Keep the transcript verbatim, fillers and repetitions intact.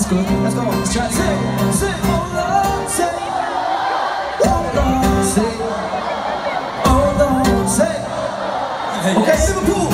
good. Let's go. Let's try it. Say, say, hold on, say, hold on, say, hold on, say. Okay, Liverpool.